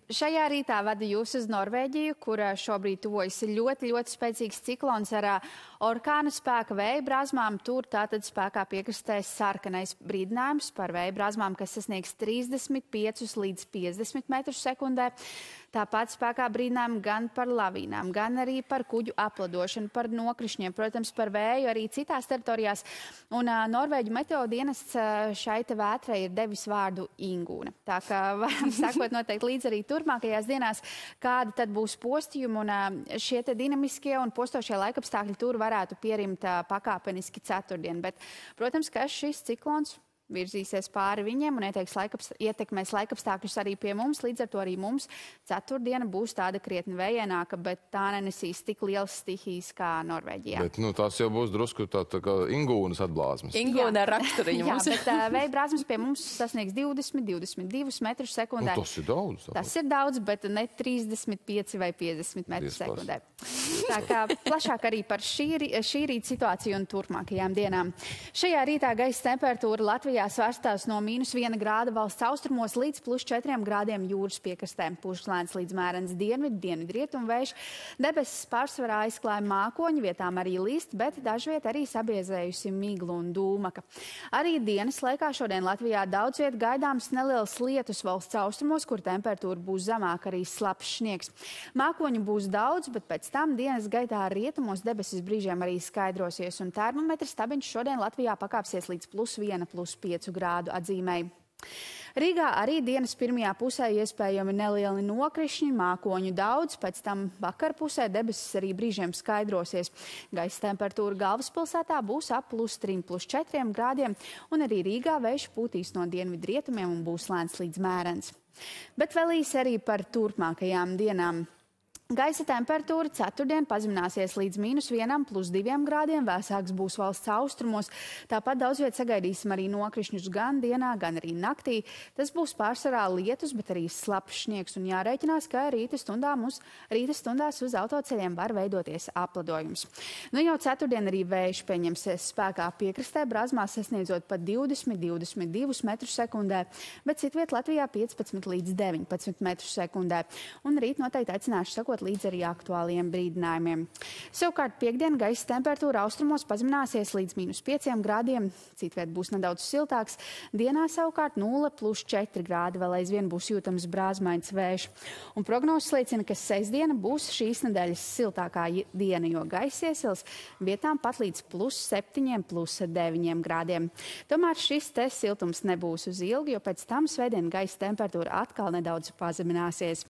Šajā rītā vadu jūs uz Norvēģiju, kur šobrīd tuvojas ļoti spēcīgs ciklons ar orkāna spēka vēja brāzmām. Tur tātad spēkā piekrastē sarkanais brīdinājums par vēja brāzmām, kas sasniegs 35 līdz 50 metrus sekundē. Tāpat spēkā brīdinājumi gan par lavīnām, gan arī par kuģu apladošanu, par nokrišņiem, protams, par vēju arī citās teritorijās. Un Norvēģu meteo dienests šai te vētrai ir devis vārdu Ingūna. Tā kā varam sakot noteikti līdz arī turpmākajās dienās, kādi tad būs postījumi, un šie te dinamiskie un postošie laikapstākļi tur varētu pierimt pakāpeniski ceturtdien. Bet, protams, ka šis ciklons virzīsies pāri viņiem un ietekmēs laikapstākļus arī pie mums. Līdz ar to arī mums ceturtdiena būs tāda krietni vējaināka, bet tā nenesīs tik lielas stihijas kā Norvēģijā. Bet tās jau būs drusku tā kā Ingūnas atblāzmas. Ingūna ar raksturiņu mums. Jā, bet vēja brāzmas pie mums sasniegs 20–22 metrus sekundē. Tas ir daudz. Tas ir daudz, bet ne 35 vai 50 metrus sekundē. Tā kā plašāk arī par šī rīta situāciju un turpmākajām dienām. Šajā rītā gaisa temperatūra Latvijā svārstās no -1 grāda valsts austrumos līdz +4 grādiem jūras piekrastē. Pūš lēns līdz mērens dienvidrietumu vējš. Debesis pārsvarā aizklāja mākoņu, vietām arī līst, bet dažviet arī sabiezējusi miglu un dūmaka. Arī dienas laikā šodien Latvijā daudz viet gaidāms neliels lietus valsts austrumos, kur temperatūra būs zemāka, arī slapjš sniegs. Mākoņu būs daudz, bet pēc tam dienas gaitā rietumos debesis brīžiem arī skaidrosies, un termometra stabiņš šodien Latvijā pakāpsies līdz +1–+5 grādu atzīmei. Rīgā arī dienas pirmajā pusē iespējami nelieli nokrišņi, mākoņu daudz, pēc tam vakarpusē debesis arī brīžiem skaidrosies. Gaisa temperatūra galvaspilsētā būs ap +3–+4 grādiem, un arī Rīgā vējš pūtīs no dienvidrietumiem un būs lēns līdz mērens. Bet vēl īsi arī par turpmākajām dienām. Gaisa temperatūra ceturtdien pazemināsies līdz -1–+2 grādiem, vēsāks būs valsts austrumos. Tāpat daudz viet sagaidīsim arī nokrišņus gan dienā, gan arī naktī. Tas būs pārsvarā lietus, bet arī slapjš sniegs, un jārēķinās, ka rīta stundās uz autoceļiem var veidoties apladojums. Jau ceturtdien arī vējš pieņemsies spēkā piekrastē, brāzmās sasniedzot pat 20–22 metrus sekundē, bet citviet Latvijā 15 līdz 19 metrus sekundē. Un rīt noteikti aicināšu sakot līdz arī aktuāliem brīdinājumiem. Savukārt piekdien gaisa temperatūra austrumos pazemināsies līdz -5 grādiem, citviet būs nedaudz siltāks. Dienā savukārt 0–4 grādi, vēl aizvien būs jūtams brāzmains vējš. Un prognozes liecina, ka sestdiena būs šīs nedēļas siltākā diena, jo gaisa iesils vietām pat līdz +7–+9 grādiem. Tomēr šis te siltums nebūs uz ilgi, jo pēc tam svētdien gaisa temperatūra atkal nedaudz pazemināsies.